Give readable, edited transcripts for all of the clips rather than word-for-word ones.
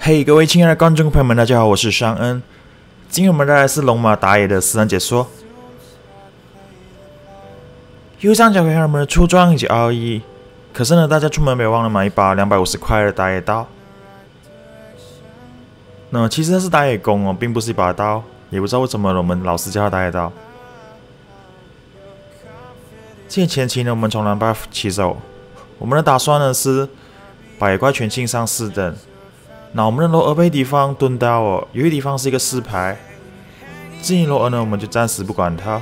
嘿，各位亲爱的观众朋友们，大家好，我是尚恩。今天我们带来的是龙马打野的私人解说。右上角可以看我们的出装以及 RE， 可是呢，大家出门别忘了买一把250块的打野刀。那其实它是打野弓哦，并不是一把刀，也不知道为什么我们老是叫它打野刀。前期呢，我们从蓝 buff 起手，我们的打算呢是把野怪全清上4等。那我们的罗尔被敌方蹲到哦，有些地方是一个4排，至于罗尔呢，我们就暂时不管它。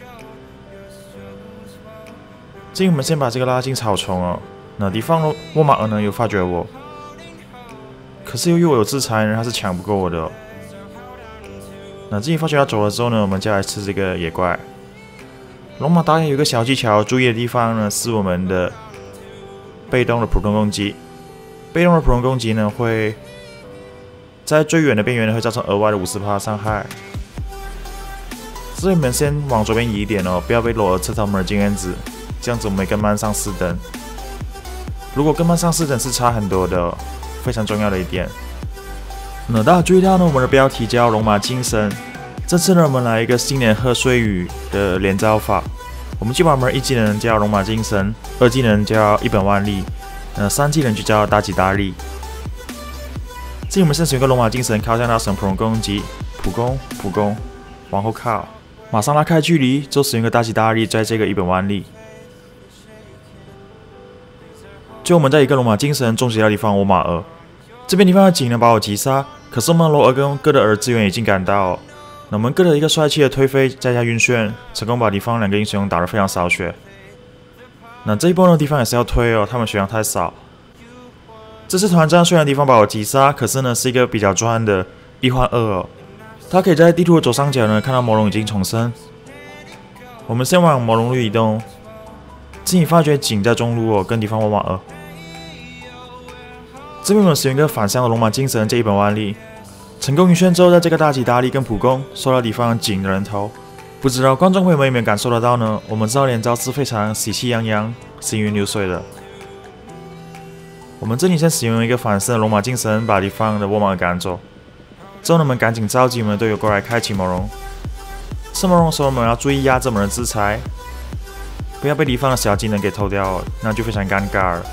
至于我们先把这个拉进草丛哦，那敌方沃马尔呢有发觉我，可是由于我有制裁呢，他是抢不过我的哦。那至于发觉他走了之后呢，我们就来吃这个野怪。龙马打野有一个小技巧，注意的地方呢是我们的被动的普通攻击。被动的普通攻击呢，会在最远的边缘呢，会造成额外的50%伤害。所以我们先往左边移一点哦，不要被罗尔吃到我们的经验值，这样子我们跟班上4等。如果跟班上4等是差很多的哦，非常重要的一点。那大家注意到呢，我们的标题叫龙马精神。这次呢，我们来一个新年贺岁语的连招法。我们就把我们的1技能叫龙马精神，2技能叫一本万利。3技能就叫大吉大利。至于我们先使用个龙马精神靠向他神普通攻击，普攻，往后靠，马上拉开距离，就使用个大吉大利，在这个一本万利。最后我们再一个龙马精神终结掉敌方沃马尔。这边敌方的警呢把我击杀，可是我们罗尔跟哥的儿支援已经赶到哦。那我们哥的一个帅气的推飞，再加晕眩，成功把敌方2个英雄打得非常少血。那这一波呢，敌方也是要推哦，他们血量太少。这次团战虽然敌方把我击杀，可是呢是一个比较赚的1换2哦。他可以在地图的左上角呢看到魔龙已经重生。我们先往魔龙路移动，自己发觉警在中路哦，跟敌方沃马尔。这边我们使用一个反向的龙马精神，这一本万利，成功晕眩之后，在这个大吉大利跟普攻收到敌方警的人头。不知道观众朋友们有没有感受得到呢？我们知道连招是非常喜气洋洋、行云流水的。我们这里先使用一个反射的龙马精神，把敌方的沃马尔赶走。之后呢，我们赶紧召集我们的队友过来开启魔龙。吃魔龙的时候，我们要注意压制我们的制裁，不要被敌方的小技能给偷掉，那就非常尴尬了。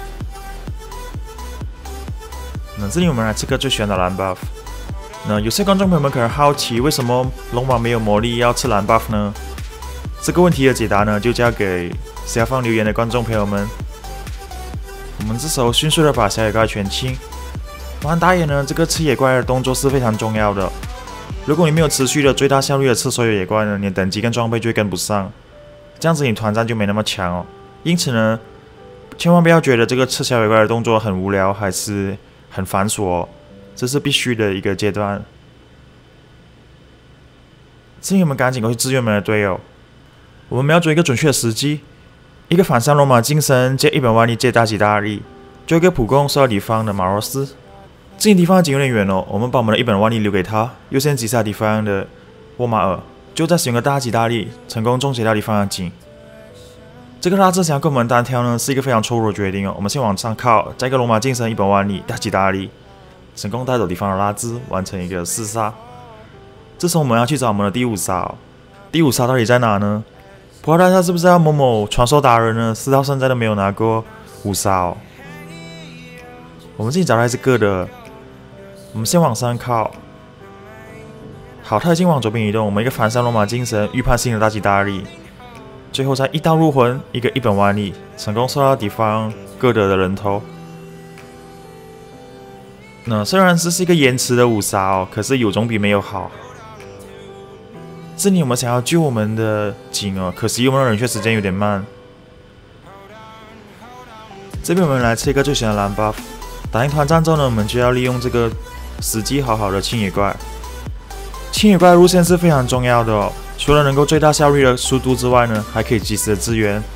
那这里我们来吃个最喜欢的蓝 buff。那有些观众朋友们可能好奇，为什么龙马没有魔力要吃蓝 buff 呢？这个问题的解答呢，就交给下方留言的观众朋友们。我们这时候迅速的把小野怪全清。玩打野呢，这个吃野怪的动作是非常重要的。如果你没有持续的最大效率的吃所有野怪呢，你的等级跟装备就会跟不上，这样子你团战就没那么强哦。因此呢，千万不要觉得这个吃小野怪的动作很无聊，还是很繁琐哦。这是必须的一个阶段。至于我们赶紧过去支援我们的队友，我们瞄准一个准确的时机，一个反向龙马精神接一本万利接大吉大利，就一个普攻收到敌方的马罗斯。至于敌方的警有点远哦，我们把我们的一本万利留给他，优先击杀敌方的沃马尔，就再使用个大吉大利，成功终结掉敌方的警。这个拉制想要跟我们单挑呢，是一个非常错误的决定哦。我们先往上靠，再一个龙马精神一本万利大吉大利。成功带走敌方的拉兹，完成一个4杀。这时候我们要去找我们的第5杀哦。第5杀到底在哪呢？不知道大家知不知道某某传说达人呢，是到现在都没有拿过5杀哦。我们自己找到一只哥的，我们先往上靠。好，他已经往左边移动，我们一个反向龙马精神预判性的大吉大利，最后再一刀入魂，一个一本万利，成功收到敌方哥德的人头。那虽然这是一个延迟的5杀哦，可是有总比没有好。这里我们想要救我们的警哦，可惜我们的冷却时间有点慢。这边我们来吃一个最喜欢的蓝 buff。打赢团战之后呢，我们就要利用这个时机好好的清野怪。清野怪的路线是非常重要的哦，除了能够最大效率的速度之外呢，还可以及时的支援。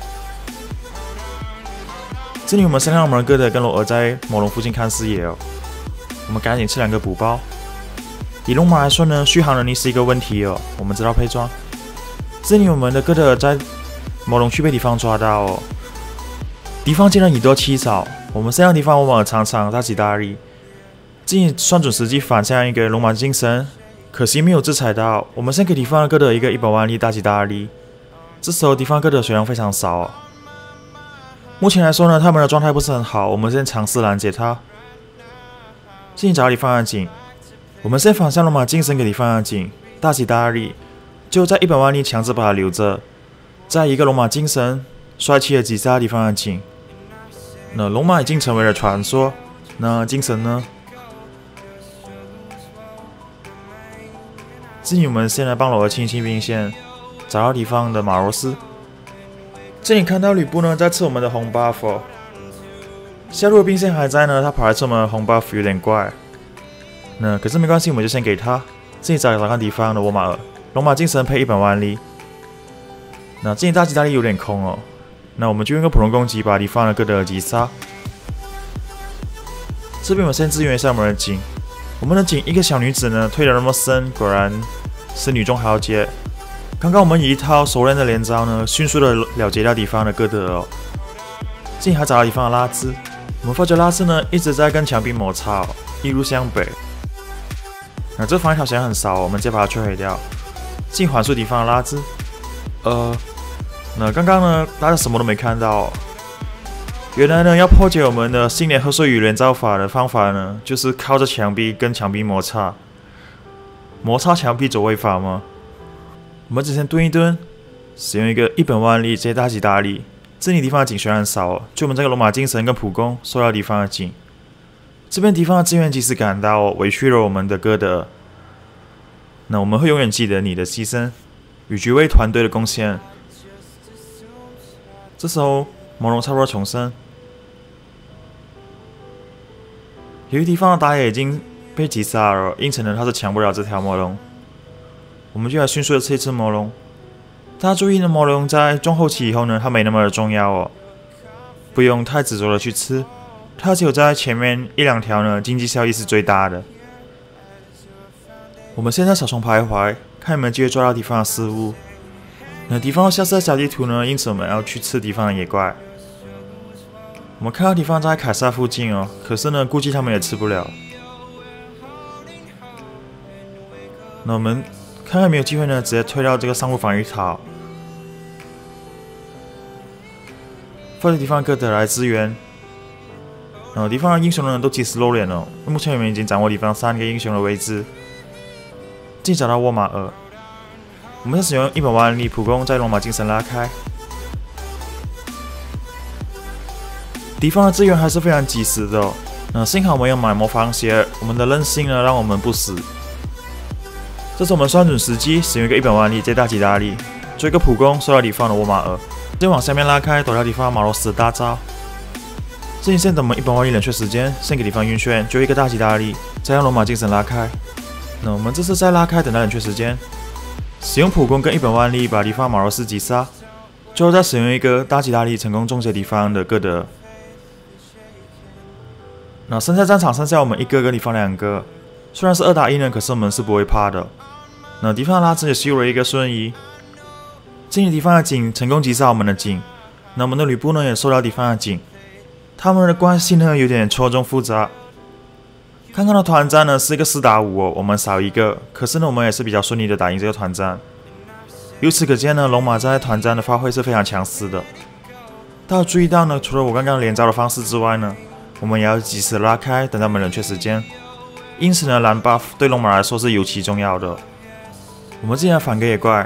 这里我们先让我们的哥德跟罗尔在魔龙附近看视野哦。我们赶紧吃2个补包。以龙马来说呢，续航能力是一个问题哦。我们知道配装。这里我们的哥德尔在魔龙区被敌方抓到哦。敌方竟然以多欺少，我们先让敌方沃马尔尝尝大吉大利。 自己算准时机反向一个龙马精神，可惜没有制裁到。我们先给敌方各得一个100万力大吉大利。这时候敌方各得血量非常少哦。目前来说呢，他们的状态不是很好，我们先尝试拦截他。进行找到敌方的井，我们先反向龙马精神给敌方的井，大吉大利，就在100万力强制把他留着，再一个龙马精神帅气的击杀敌方的井。那龙马已经成为了传说，那精神呢？这里我们先来帮罗尔清清兵线，找到敌方的马罗斯。这里看到吕布呢在吃我们的红 buff 哦。下路的兵线还在呢，他跑来吃我们的红 buff 有点怪。那可是没关系，我们就先给他。这里找看敌方的沃马尔，龙马精神配100万力。那这里大吉大利有点空哦，那我们就用个普通攻击把敌方的各得击杀。这边我们先支援一下我们的井，我们的井一个小女子呢退得那么深，果然是女中豪杰。刚刚我们以一套熟练的连招呢，迅速的了结掉敌方的各得哦。这里还找到敌方的拉兹，我们发觉拉兹呢一直在跟墙壁摩擦哦，一路向北。那这防御条显很少哦，我们直接把它摧毁掉。进缓速敌方的拉兹，那刚刚呢拉兹什么都没看到哦。原来呢要破解我们的新年贺岁语连招法的方法呢，就是靠着墙壁跟墙壁摩擦，摩擦墙壁走位法吗？我们只先蹲一蹲，使用一个100万力直接大吉大利。这里敌方的井虽然很少哦，就我们这个龙马精神跟普攻收到敌方的井。这边敌方的支援及时赶到哦，委屈了我们的哥德。那我们会永远记得你的牺牲与局为团队的贡献。这时候魔龙差不多重生，由于敌方的打野已经被击杀了，因此呢他是抢不了这条魔龙。我们就来迅速的吃一次魔龙。大家注意呢，魔龙在中后期以后呢，它没那么的重要哦，不用太执着的去吃，它只有在前面1-2条呢，经济效益是最大的。我们现在小虫徘徊，看有没有机会抓到敌方的失误。那敌方消失在小地图呢，因此我们要去吃敌方的野怪。我们看到敌方在凯撒附近哦，可是呢，估计他们也吃不了。那我们看看有没有机会呢，直接推到这个上路防御塔，发动敌方哥德来支援。然后敌方的英雄呢都及时露脸了，目前我们已经掌握敌方3个英雄的位置。自己找到沃马尔，我们使用100万力普攻，在龙马精神拉开。敌方的支援还是非常及时的哦。幸好我们有买魔方鞋，我们的韧性呢让我们不死。这是我们算准时机，使用一个100万力接大吉大利，做一个普攻，收到敌方的沃马尔，再往下面拉开，躲掉敌方马罗斯的大招。这里先等我们100万力冷却时间，先给敌方晕眩，就一个大吉大利，再用龙马精神拉开。那我们这次再拉开，等待冷却时间，使用普攻跟100万力把敌方马罗斯击杀，最后再使用一个大吉大利成功终结敌方的哥德。那剩下战场剩下我们一个跟敌方2个，虽然是2打1呢，可是我们是不会怕的。那敌方的拉兹也修了一个瞬移，进入敌方的井成功击杀我们的井。那我们的吕布呢也收到敌方的井，他们的关系呢有点错综复杂。刚刚的团战呢是一个4打5哦，我们少一个，可是呢我们也是比较顺利的打赢这个团战。由此可见呢，龙马在团战的发挥是非常强势的。大家注意到呢，除了我刚刚连招的方式之外呢，我们也要及时拉开，等待我们冷却时间。因此呢，蓝 buff 对龙马来说是尤其重要的。我们进来反个野怪，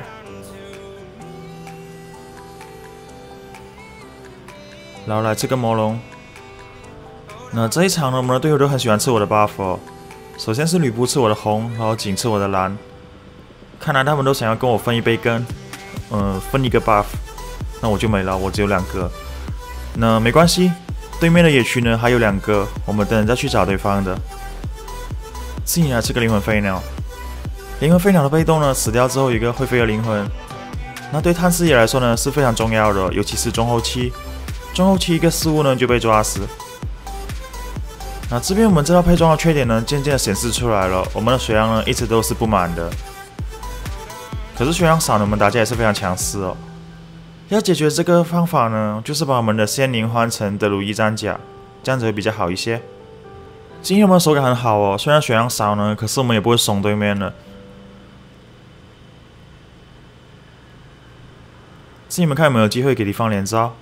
然后来这个魔龙。那这一场呢，我们的队友都很喜欢吃我的 buff 哦。首先是吕布吃我的红，然后景吃我的蓝。看来他们都想要跟我分一杯羹，分一个 buff， 那我就没了，我只有2个。那没关系，对面的野区呢还有2个，我们等再去找对方的。进来吃个灵魂飞鸟。灵魂飞鸟的被动呢，死掉之后有一个会飞的灵魂，那对探视野来说呢是非常重要的，尤其是中后期。中后期一个失误呢就被抓死。那这边我们这套配装的缺点呢，渐渐的显示出来了。我们的血量呢一直都是不满的，可是血量少呢，我们打架也是非常强势哦。要解决这个方法呢，就是把我们的仙灵换成德鲁伊战甲，这样子会比较好一些。 今天我们的手感很好哦，虽然血量少呢，可是我们也不会怂对面的。自己们看有没有机会给敌方连招。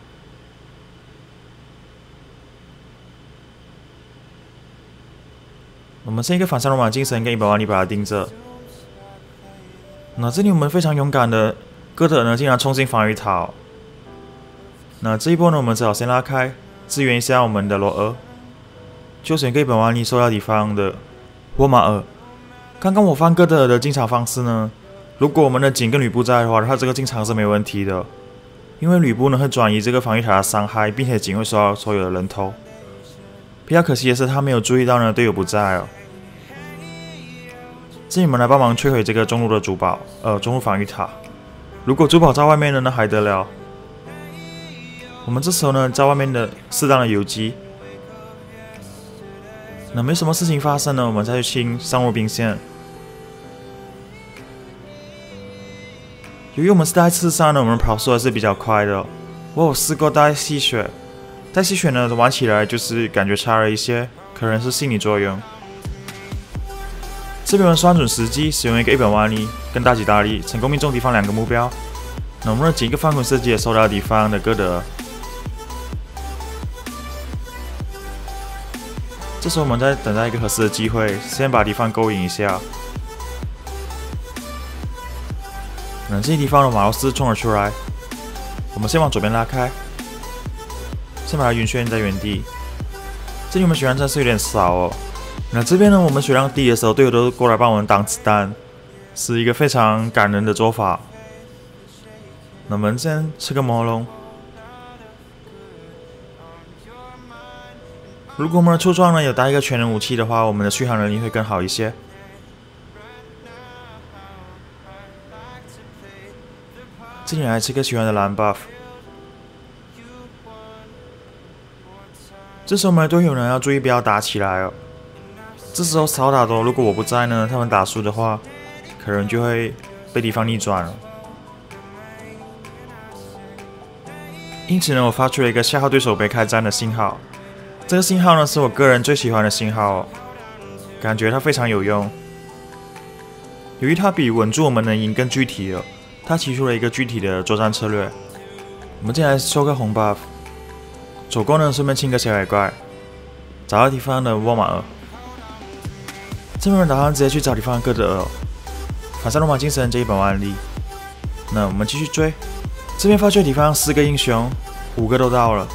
我们是一个反杀罗马精神跟100万力把它盯着。那这里我们非常勇敢的哥德尔呢，竟然冲进防御塔。那这一波呢，我们只好先拉开，支援一下我们的罗尔。就选100万力受到敌方的沃马尔。刚刚我放哥德尔的进场方式呢，如果我们的警跟吕布在的话，他这个进场是没问题的，因为吕布呢会转移这个防御塔的伤害，并且警会受到所有的人头。比较可惜的是，他没有注意到呢队友不在哦。这里我们来帮忙摧毁这个中路的主堡，中路防御塔。如果主堡在外面呢，那还得了？我们这时候呢，在外面的适当的游击。那没什么事情发生呢，我们再去清上路兵线。由于我们是带刺杀呢，我们跑速还是比较快的。我有试过带吸血，带吸血呢玩起来就是感觉差了一些，可能是心理作用。这边我们算准时机，使用一个100万力跟大吉大利，成功命中敌方2个目标。那我们的几个翻滚射击也收到敌方的哥德尔。这时候我们在等待一个合适的机会，先把敌方勾引一下。这些地方的马罗斯冲了出来，我们先往左边拉开，先把他晕眩在原地。这里我们血量真是有点少哦。那这边呢，我们血量低的时候，队友都过来帮我们挡子弹，是一个非常感人的做法。那我们先吃个魔龙。如果我们的出装呢有带一个全能武器的话，我们的续航能力会更好一些。这里来吃个喜欢的蓝 buff。这时候我们的队友呢要注意不要打起来哦。这时候少打多，如果我不在呢，他们打输的话，可能就会被敌方逆转了。因此呢，我发出了一个吓号对手别开战的信号。这个信号呢，是我个人最喜欢的信号哦，感觉它非常有用。由于它比稳住我们能赢更具体了，它提出了一个具体的作战策略。我们接下来收个红 buff， 走过呢顺便清个小海怪，找到敌方的沃马尔。这边人打算直接去找敌方的哥德尔，反杀罗马精神这100万力。那我们继续追，这边发觉敌方4个英雄，5个都到了。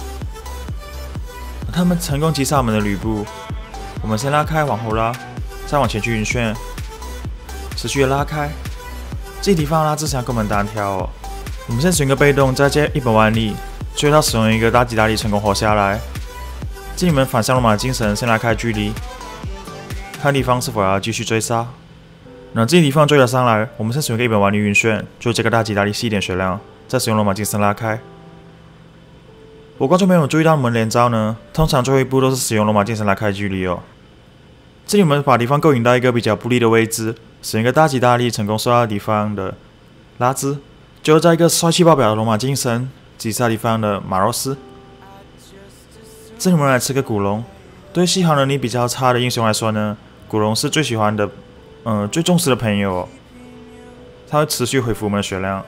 他们成功击杀我们的吕布，我们先拉开，往后拉，再往前去晕眩，持续的拉开。这地方拉自强跟我们单挑哦，我们先选个被动，再接100万力，追到使用一个大吉大利成功活下来。这里面反向罗马精神先拉开距离，看敌方是否要继续追杀。那这敌方追了上来，我们先使用一个100万力晕眩，就这个大吉大利吸一点血量，再使用罗马精神拉开。我观众朋友注意到我们连招呢，通常最后一步都是使用罗马精神拉开距离哦。这里我们把敌方勾引到一个比较不利的位置，使用一个大吉大利成功受到敌方的拉兹，最后在一个帅气爆表的罗马精神击杀敌方的马罗斯。这里我们来吃个古龙，对续航能力比较差的英雄来说呢，古龙是最喜欢的，最重视的朋友哦，它会持续恢复我们的血量。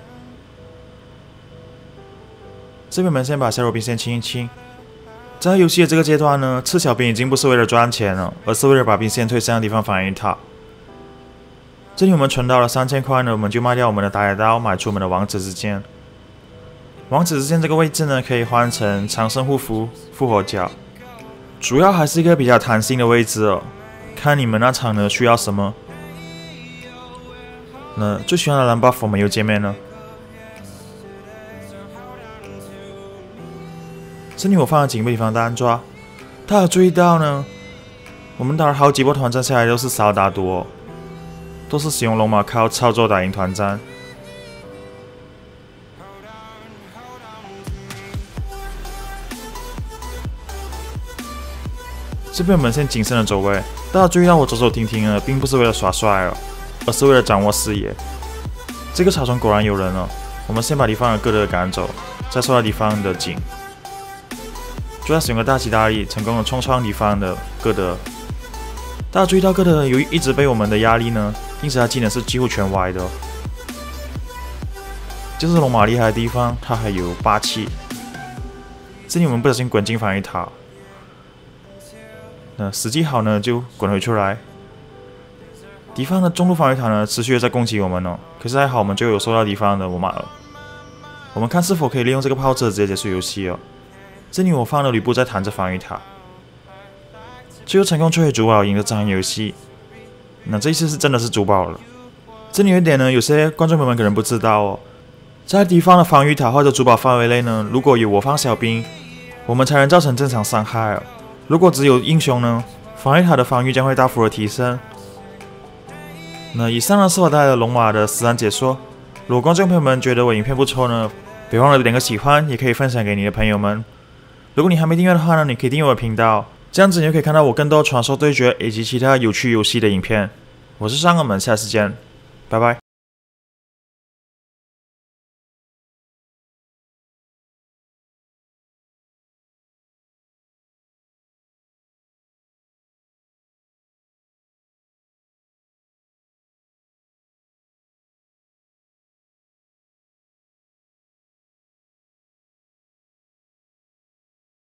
这边我们先把小肉兵先清一清。在游戏的这个阶段呢，吃小兵已经不是为了赚钱了，而是为了把兵线推向敌方防御塔。这里我们存到了3000块呢，我们就卖掉我们的打野刀，买出我们的王子之剑。王子之剑这个位置呢，可以换成长生护符、复活甲，主要还是一个比较弹性的位置哦。看你们那场呢需要什么。那最喜欢的蓝 buff 我们又见面了。这里我放了警被敌方单抓，他有注意到呢，我们打了好几波团战下来都是少打多哦，都是使用龙马靠操作打赢团战。这边我们先谨慎的走位，大家注意到我走走停停呢，并不是为了耍帅哦，而是为了掌握视野。这个草丛果然有人了，我们先把敌方的哥德尔赶走，再收到敌方的警。 就在使用的大吉大利成功的冲创敌方的哥德。大家注意到哥德由于一直被我们的压力呢，因此他技能是几乎全歪的。就是龙马厉害的地方，他还有霸气。这里我们不小心滚进防御塔，那时机好呢就滚回出来。敌方的中路防御塔呢持续的在攻击我们哦，可是还好我们就有收到敌方的罗马了。我们看是否可以利用这个炮车直接结束游戏哦。这里我放了吕布在弹着防御塔，最后成功摧毁主堡，赢得这场游戏。那这一次是真的是主堡了。这里有一点呢，有些观众朋友们可能不知道哦，在敌方的防御塔或者主堡范围内呢，如果有我方小兵，我们才能造成正常伤害哦。如果只有英雄呢，防御塔的防御将会大幅的提升。那以上呢是我带来的龙马的实战解说。如果观众朋友们觉得我影片不错呢，别忘了点个喜欢，也可以分享给你的朋友们。如果你还没订阅的话呢，你可以订阅我的频道，这样子你就可以看到我更多传说对决以及其他有趣游戏的影片。我是尚，我们下次见，拜拜。